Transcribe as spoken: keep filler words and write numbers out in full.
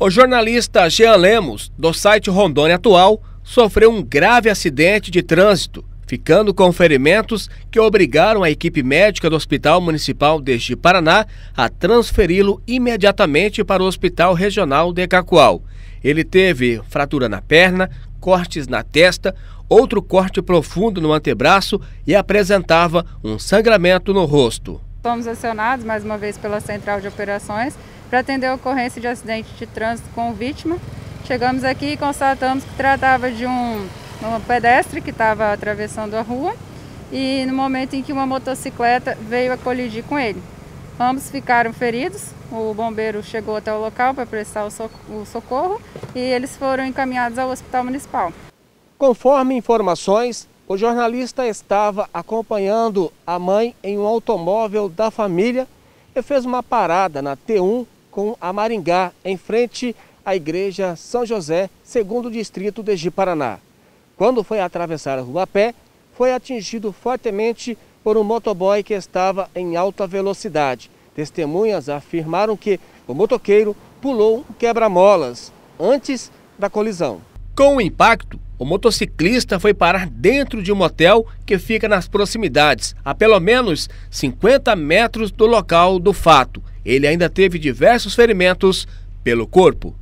O jornalista Jean Lemos, do site Rondônia Atual, sofreu um grave acidente de trânsito, ficando com ferimentos que obrigaram a equipe médica do Hospital Municipal de Ji-Paraná a transferi-lo imediatamente para o Hospital Regional de Cacoal. Ele teve fratura na perna, cortes na testa, outro corte profundo no antebraço e apresentava um sangramento no rosto. Fomos acionados mais uma vez pela Central de Operações para atender a ocorrência de acidente de trânsito com vítima. Chegamos aqui e constatamos que tratava de um, um pedestre que estava atravessando a rua e no momento em que uma motocicleta veio a colidir com ele. Ambos ficaram feridos, o bombeiro chegou até o local para prestar o socorro e eles foram encaminhados ao Hospital Municipal. Conforme informações, o jornalista estava acompanhando a mãe em um automóvel da família e fez uma parada na T um com a Maringá, em frente à Igreja São José, segundo distrito de Ji-Paraná. Quando foi atravessar a rua a pé, foi atingido fortemente por um motoboy que estava em alta velocidade. Testemunhas afirmaram que o motoqueiro pulou um quebra-molas antes da colisão. Com o impacto, o motociclista foi parar dentro de um motel que fica nas proximidades, a pelo menos cinquenta metros do local do fato. Ele ainda teve diversos ferimentos pelo corpo.